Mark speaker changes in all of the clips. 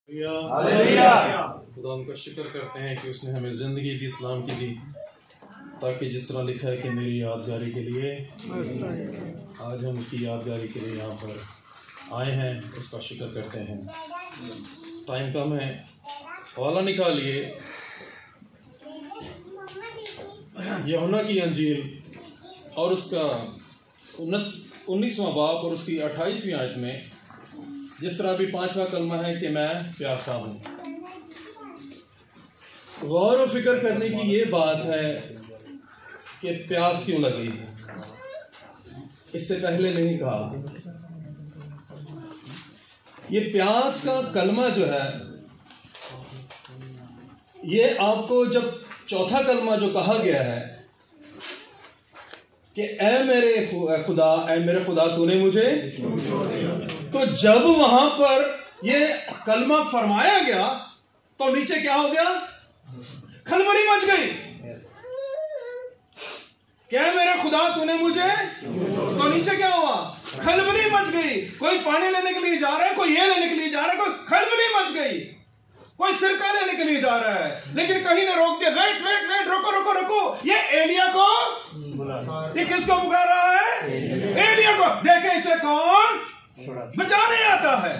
Speaker 1: खुदा उनका शुक्र करते हैं कि उसने हमें ज़िंदगी दी, इस्लाम की दी, ताकि जिस तरह लिखा है कि मेरी यादगारी के लिए आज हम उसकी यादगारी के लिए यहाँ पर आए हैं, उसका शुक्र करते हैं। टाइम कम है, हवाला निकालिए यूहन्ना की अंजील और उसका 19वां बाब और उसकी 28वीं आयत में जिस तरह भी 5वां कलमा है कि मैं प्यासा हूँ। गौर और फिक्र करने की ये बात है कि प्यास क्यों लगी, इससे पहले नहीं कहा। ये प्यास का कलमा जो है, ये आपको जब चौथा कलमा जो कहा गया है कि ऐ मेरे खुदा तूने मुझे, तो जब वहां पर ये कलमा फरमाया गया तो नीचे क्या हो गया? खलबली मच गई। क्या मेरे खुदा तूने मुझे, तो नीचे क्या हुआ? खलबली मच गई। कोई पानी लेने के लिए जा रहा है, कोई ये लेने के लिए जा रहा है, कोई खलबली मच गई। कोई सिरका लेने के लिए जा रहा है, लेकिन कहीं ने रोक दिया। वेट वेट वेट, रुको रुको रुको, ये एलिया को, ये किसको पुकार रहा है? एलिया को। देखे इसे कौन बचाने आता है।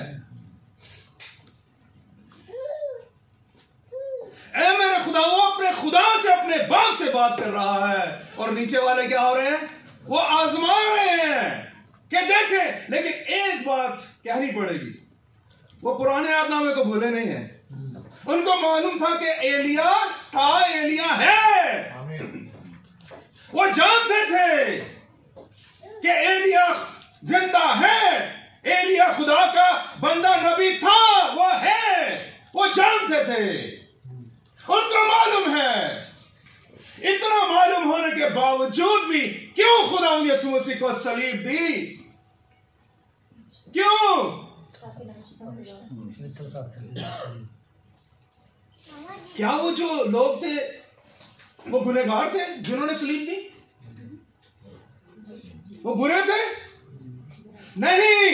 Speaker 1: ऐ मेरे खुदा, वो अपने खुदा से, अपने बाप से बात कर रहा है। और नीचे वाले क्या हो रहे हैं? वो आजमा रहे हैं कि देखे। लेकिन एक बात कहनी पड़ेगी, वो पुराने यादनामे को भूले नहीं है। उनको मालूम था कि एलिया था, एलिया है। वो जानते थे कि एलिया जिंदा है, एलिया खुदा का बंदा नबी था, वो है। वो जानते थे, उनको मालूम है। इतना मालूम होने के बावजूद भी क्यों खुदा यीशु मसीह को सलीब दी? क्यों? क्या वो जो लोग थे वो गुनहगार थे जिन्होंने सलीब दी? वो बुरे थे? नहीं।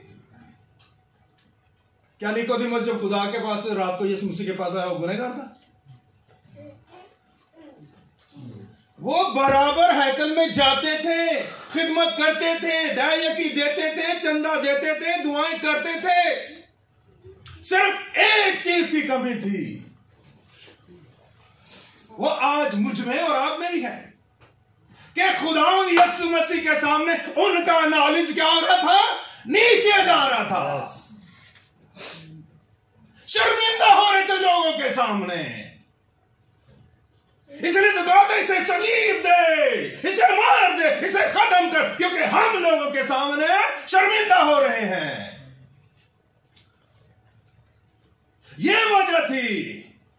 Speaker 1: क्या निकोदेमुस जब खुदा के पास रात को यीशु मसीह के पास आया, वो गुनहगार था? वो बराबर हैकल में जाते थे, खिदमत करते थे, दायकी देते थे, चंदा देते थे, दुआएं करते थे। सिर्फ एक चीज की कमी थी, वो आज मुझ में और आप में भी है कि खुदावंद यीशु मसीह के सामने उनका नॉलेज क्या हो रहा था? नीचे जा रहा था। शर्मिंदा हो रहे थे लोगों के सामने। इसलिए तो कहते इसे सलीब दे, इसे मार दे, इसे खत्म कर, क्योंकि हम लोगों के सामने शर्मिंदा हो रहे हैं। यह वजह थी।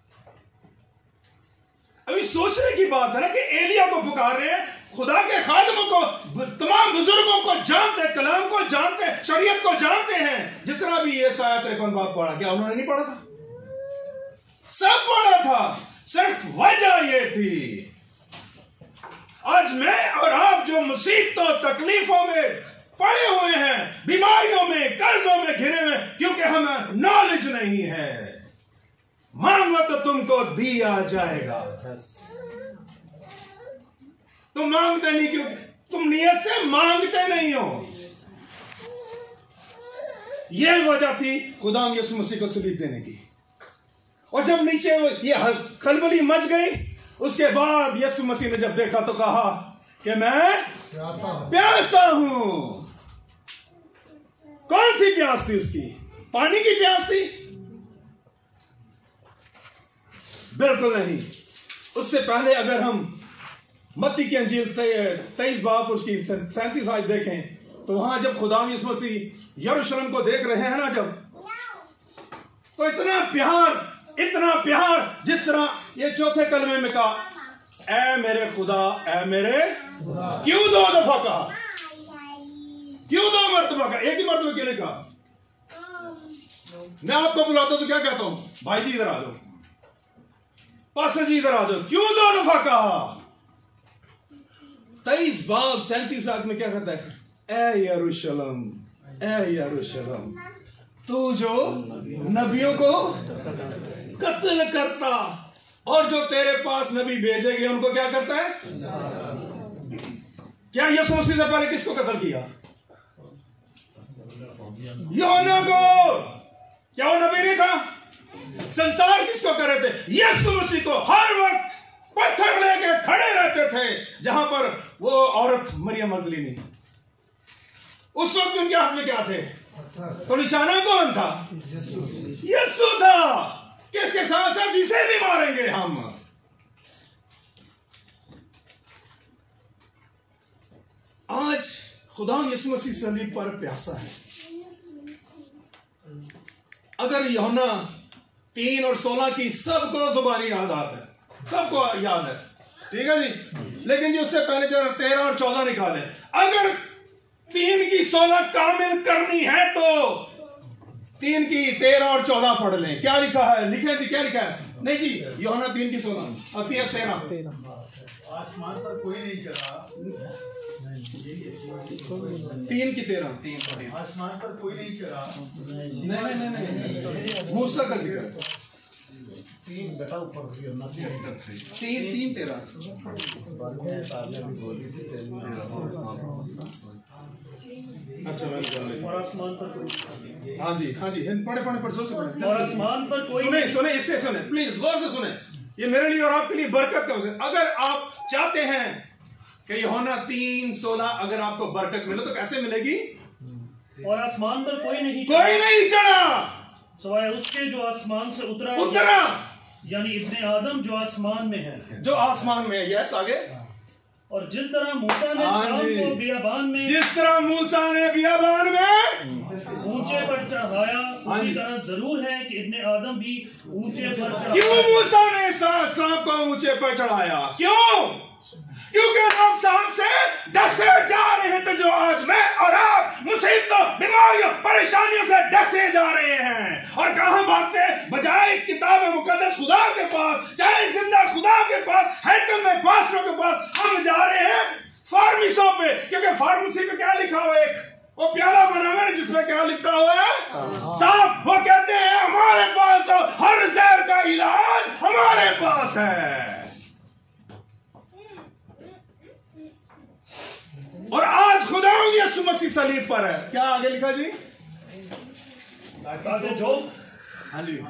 Speaker 1: अभी सोचने की बात है ना कि एलिया को पुकार रहे हैं, खुदा के खादमों को, तमाम बुजुर्गों को जानते, कलाम को जानते, शरीयत को जानते हैं। जिस तरह भी ये साया 53 बात पढ़ा, क्या उन्होंने नहीं पढ़ा था? सब पढ़ा था। सिर्फ वजह ये थी, आज मैं और आप जो मुसीबतों, तकलीफों में पड़े हुए हैं, बीमारियों में, कर्जों में घिरे हुए, क्योंकि हमें नॉलेज नहीं है। मांगो तो तुमको दिया जाएगा। तुम मांगते नहीं क्यों? तुम नियत से मांगते नहीं हो। यह वजह थी खुदा यीशु मसीह को सलीब देने की। और जब नीचे ये खलबली मच गई, उसके बाद यीशु मसीह ने जब देखा तो कहा कि मैं प्यासा हूं। कौन सी प्यास थी उसकी? पानी की प्यास थी? बिल्कुल नहीं। उससे पहले अगर हम मत्ती की अंजील 23 बाब और उसकी 37 आयत देखें, तो वहां जब खुदा यीशु मसीह यरूशलेम को देख रहे हैं ना, जब, तो इतना प्यार, जिस तरह ये चौथे कलमे में कहा, ऐ मेरे खुदा, ऐ मेरे खुदा। क्यों 2 दफा कहा? क्यों 2 मरतबा कहा? एक ही मरतबा क्यों नहीं कहा? मैं आपको बुलाता तो क्या कहता हूं? भाई जी इधर आ जाओ, पास्टर जी इधर आ जाओ। क्यों 2 दफा कहा? 23 बाब 37 आयत में क्या कहता है? ऐ यरूशलेम, ऐ यरूशलेम, तू जो नबियों को कत्ल करता और जो तेरे पास नबी भेजे गए उनको क्या करता है? क्या यीशु मसीह से पहले किसको कत्ल किया? यूहन्ना को। क्या वो नबी नहीं था? संसार किसको कर रहे थे? यीशु मसीह को। हर वक्त पत्थर लेके खड़े रहते थे जहां पर वो औरत मरियम मगदलीनी। उस वक्त उनके हाथ में क्या थे? तो निशाना कौन था? यीशु था। किसके साथ साथ इसे भी मारेंगे हम। आज खुदा यीशु मसीह सलीब पर प्यासा है। अगर यूहन्ना 3 और 16 की सबको जुबानी याद आता है, सबको याद है, ठीक है जी। लेकिन जो उससे पहले जो 13 और 14 निकाले, अगर 3 की 16 कामिल करनी है तो 3 की 13 और 14 पढ़ लें। क्या लिखा है? लिखे जी, क्या लिखा है? नहीं जी, यूहन्ना 3 की 16 और 13।
Speaker 2: आसमान पर कोई नहीं चढ़ा।
Speaker 1: 3 की 13।
Speaker 2: आसमान पर कोई नहीं चढ़ा।
Speaker 1: नहीं, मूसा का जिक्र।
Speaker 2: 3 बेटा ऊपर
Speaker 1: 3 13। अच्छा,
Speaker 3: और आसमान पर कोई,
Speaker 1: हाँ जी, हाँ जी, पढ़े जोर से पढ़े।
Speaker 3: और आसमान पर कोई
Speaker 1: सुने, इससे सुने, प्लीज गौर से सुने। ये मेरे लिए और आपके लिए बरकत का विषय। अगर आप चाहते हैं कि यूहन्ना 3:16 अगर आपको बरकत मिले तो कैसे मिलेगी?
Speaker 3: और आसमान पर कोई नहीं
Speaker 1: चढ़ा
Speaker 3: सवाए उसके जो आसमान से उतरा, यानी इब्ने आदम जो आसमान में है,
Speaker 1: जो आसमान में है। यस, आगे।
Speaker 3: और जिस तरह मूसा ने शाम को बियाबान में,
Speaker 1: जिस तरह मूसा ने बियाबान में
Speaker 3: ऊंचे पर चढ़ाया, उसी तरह जरूर है कि इब्ने आदम भी ऊंचे पर चढ़ाया।
Speaker 1: क्यों मूसा ने सांप को ऊंचे पर चढ़ाया? क्यों? क्योंकि लोग सांप से डसे जा रहे थे, जो आज मैं और आप मुसीबतों, बीमारियों, परेशानियों से डसे जा रहे हैं। और कहां भागते? बजाय किताब मुकद्दस खुदा के पास, चाहे जिंदा खुदा के पास, हैकल में पास्टरों के पास, हम जा रहे हैं फार्मेसियों पे। क्योंकि फार्मेसी पे क्या लिखा हुआ है? वो प्याला बना हुआ है जिसमें क्या लिखा हुआ है? सांप। वो कहते हैं हमारे पास हर जहर का इलाज हमारे पास है। और आज खुदा यीशु मसीह सलीब पर है। क्या आगे लिखा जी?
Speaker 3: ताकि जो,
Speaker 1: हाँ जी,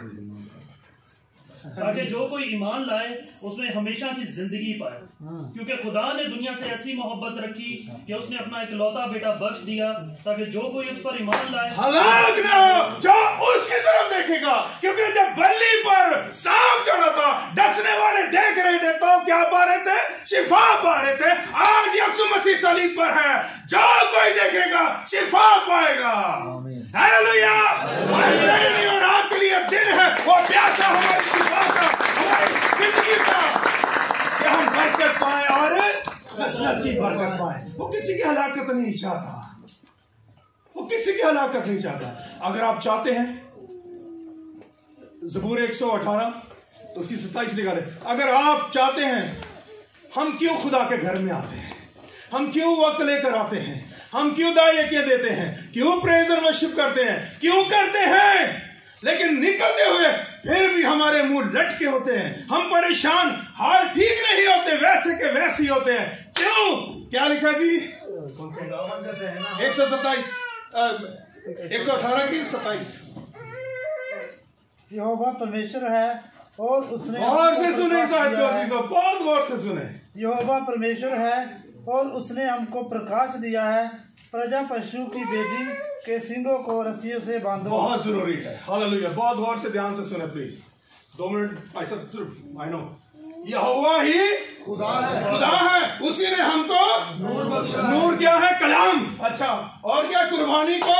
Speaker 3: ताकि जो कोई ईमान लाए उसमें हमेशा की जिंदगी पाए। क्योंकि खुदा ने दुनिया से ऐसी मोहब्बत रखी कि उसने अपना इकलौता बेटा बख्श दिया, ताकि जो कोई उस पर ईमान लाए
Speaker 1: हलाक ना हो जो उसकी तरफ देखेगा। क्योंकि जब बल्ली पर सांप चढ़ा था, डसने वाले देख रहे थे तो क्या पा रहे थे? शिफा पा रहे थे। आज यीशु मसीह सलीब पर है, जो कोई देखेगा शिफा पाएगा। हालेलुया। और आपके लिए दिन है वो प्यासा हमारी शिफा का, हमारी जिंदगी का, कि हम बरकत पाए और नसरत की बरकत पाए। वो किसी की हलाकत नहीं चाहता, वो किसी की हलाकत नहीं चाहता। अगर आप चाहते हैं, ज़बूर 118 उसकी 27 निकाले। अगर आप चाहते हैं, हम क्यों खुदा के घर में आते हैं, हम क्यों वक्त लेकर आते हैं, हम क्यों दायित्व देते हैं, क्यों प्रेज और वर्शिप करते हैं, क्यों करते हैं, लेकिन निकलते हुए फिर भी हमारे मुंह लटके होते हैं, हम परेशान, हाल ठीक नहीं होते, वैसे के वैसे ही होते हैं। क्यों? क्या लिखा जी? 127 118 की 27।
Speaker 2: यहोवा परमेश्वर है और उसने,
Speaker 1: गौर से सुने बहुत गौर से सुने।
Speaker 2: यहोवा परमेश्वर है और उसने हमको प्रकाश दिया है। प्रजा पशु की बेदी के सींगों को रस्सियों से बांधो।
Speaker 1: बहुत जरूरी है। हालेलुया। बहुत गौर से ध्यान से सुने प्लीज। 2 मिनट ऐसा आई नो। यहोवा ही खुदा है, उसी ने हमको नूर बख्शा। नूर क्या है? कलाम। अच्छा, और क्या? कुर्बानी को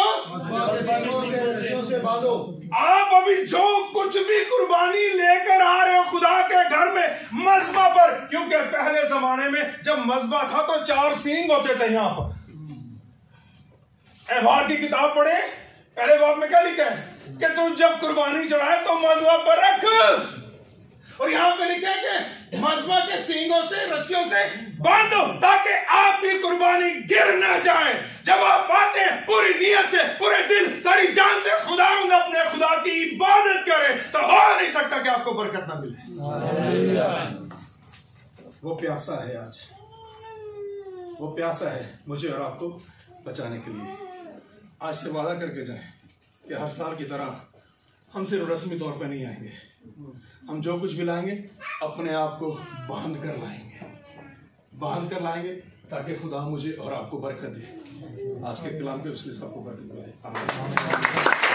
Speaker 1: से बांधो। आप अभी जो कुछ भी कुर्बानी लेकर आ रहे हो खुदा के घर में मज़बा पर, क्योंकि पहले जमाने में जब मज़बा था तो 4 सींग होते थे यहां पर। एहवार की किताब पढ़े, पहले बाब में क्या लिखा है कि तू जब कुर्बानी चढ़ाए तो मज़बा पर रख, और यहाँ पे लिखे कि मजमा के सींगों से, रस्सियों से बांधो ताकि आपकी कुर्बानी गिर ना जाए। जब आप आते हैं पूरी नीयत से, पूरे दिल, सारी जान से खुदावंद अपने खुदा की इबादत करें तो हो नहीं सकता कि आपको बरकत ना मिले। वो प्यासा है आज, वो प्यासा है मुझे और आपको बचाने के लिए। आज से वादा करके जाएं कि हर साल की तरह हम सिर्फ रस्मी तौर पर नहीं आएंगे, हम जो कुछ भी लाएंगे अपने आप को बांध कर लाएंगे ताकि खुदा मुझे और आपको बरकत दे। आज के कलाम के उसके सबको बरकत दे। आमीन।